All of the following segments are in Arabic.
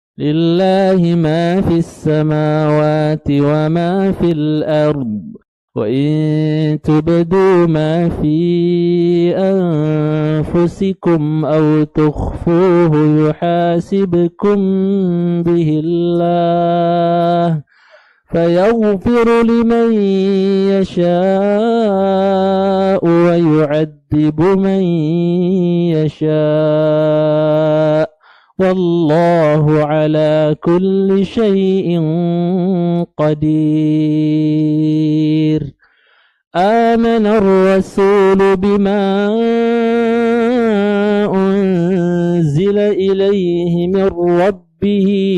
لله ما في السماوات وما في الأرض وإن تبدوا ما في أنفسكم أو تخفوه يحاسبكم به الله فيغفر لمن يشاء ويعذب من يشاء والله على كل شيء قدير. آمن الرسول بما أنزل إليه من ربه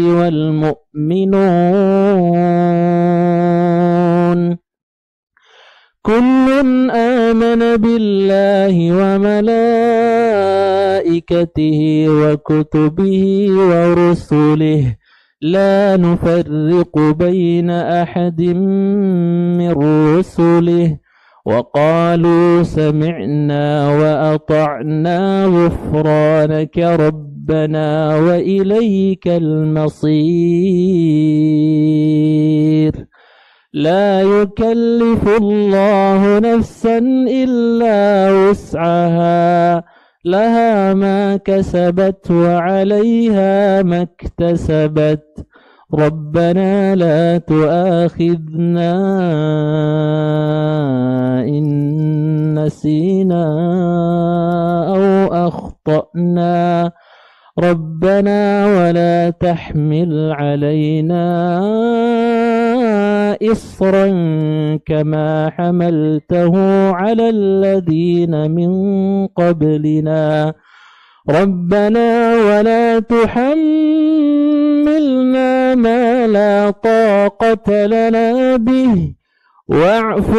والمؤمنون كل آمن بالله وملائكته وكتبه ورسله لا نفرق بين أحد من رسله وقالوا سمعنا وأطعنا غفرانك ربنا وإليك المصير. لا يكلف الله نفسا إلا وسعها لها ما كسبت وعليها ما اكتسبت ربنا لا تؤاخذنا إن نسينا أو أخطأنا ربنا ولا تحمل علينا إصرا كما حملته على الذين من قبلنا ربنا ولا تحملنا ما لا طاقة لنا به واعف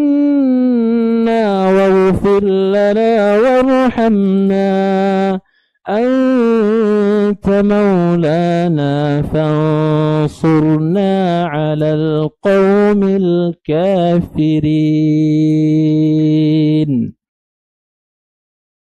عنا واغفر لنا وارحمنا أنت مولانا فانصرنا على القوم الكافرين.